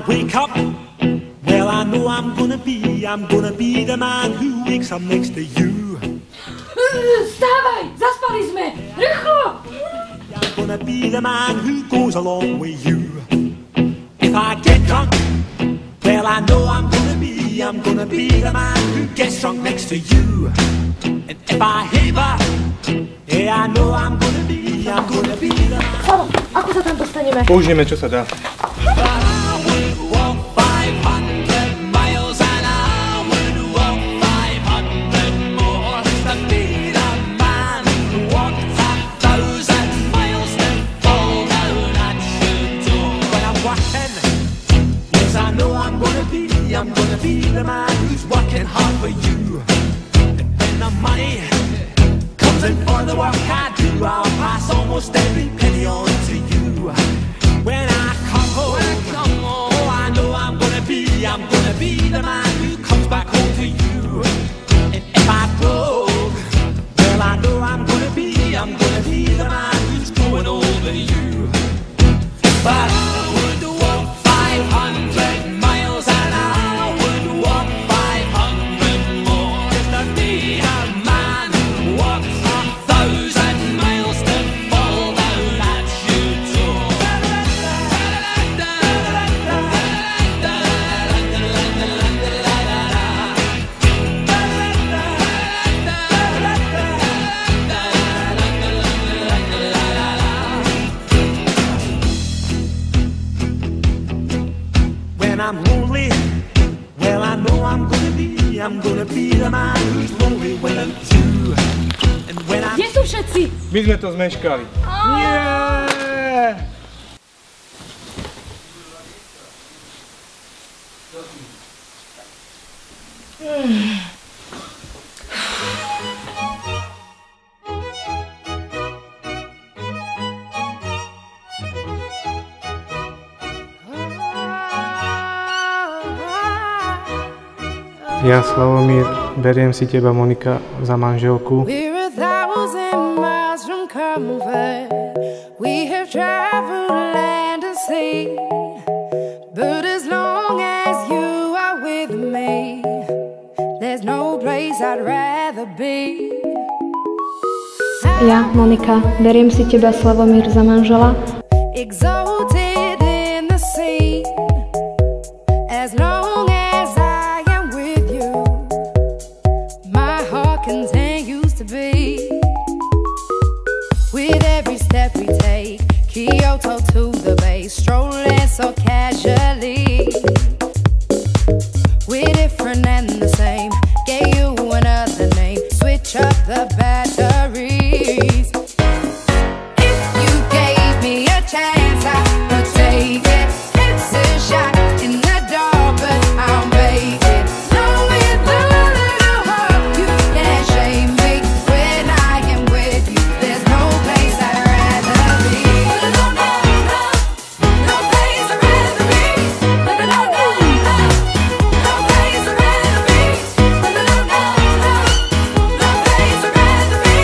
wake up, well I know I'm gonna be the man who wakes up next to you. Vstávaj, zaspali sme, rýchlo! I'm gonna be the man who goes along with you. If I get drunk, well I know I'm gonna be the man who gets drunk next to you. And if I haver, yeah I know I'm gonna be the man. Slavo, ako sa tam dostaneme? Použijeme, čo sa dá. I'm gonna be the man who's working hard for you. And when the money comes in for the work I do, I'll pass almost every penny on to you. When I come home, oh I know I'm gonna be the man who comes back home to you. And if I broke, well I know I'm gonna be the man who's growing old to you. But I would walk 500 miles an hour. I'm lonely, well I know I'm gonna be the man who's lonely without you. And when I'm... Kde sú všetci? My sme to zmeškali. Yeah! Ja, Slavomír, beriem si teba, Monika, za manželku. We're 1,000 miles from comfort. We have traveled land and sea. But as long as you are with me, there's no place I'd rather be. Ja, Monika, beriem si teba, Slavomír, za manžela. Exalted in the sea. As long as I am with you, my heart continues to beat. With every step we take, Kyoto to the bay, strolling so casually. We're different and the same, gave you another name, switch up the batteries. If you gave me a chance, I would take it. It's a shot in the dark, but I'll make it. Knowing the little hope, you can't shame me. When I am with you, there's no place I'd rather be. No, no, no, no place I'd rather be. No, no, no, no, no place I'd rather be. No, no, no, no, no place I'd rather be.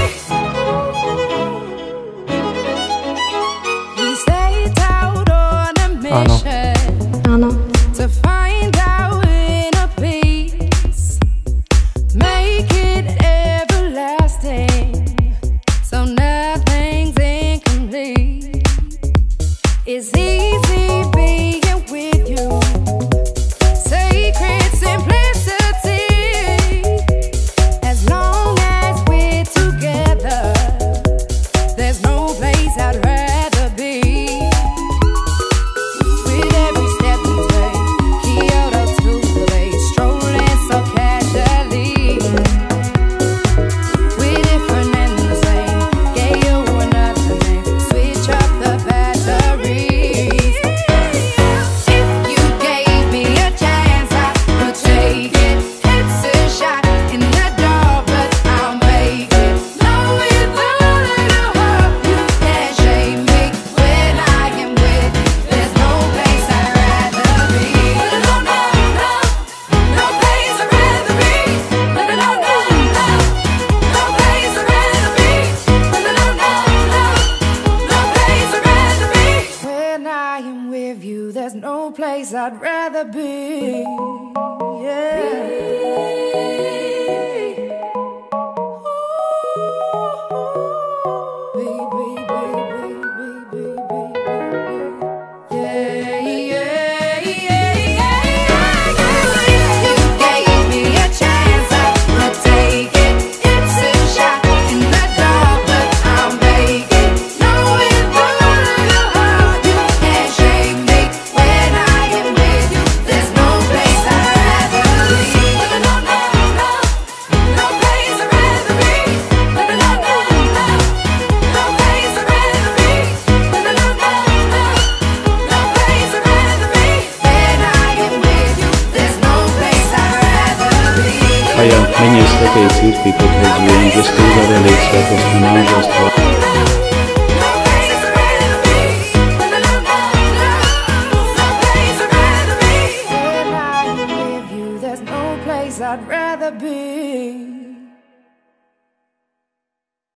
We set out on a mission. Áno. To find our inner peace, make it everlasting, so nothing's incomplete. It's easy being with you, sacred simplicity. As long as we're together, there's no place I'd rather be. With place I'd rather be. A ja menej svätej cirkvi potvrdzujem, že ste uzavreli svätostné manželstvo. I'd rather be.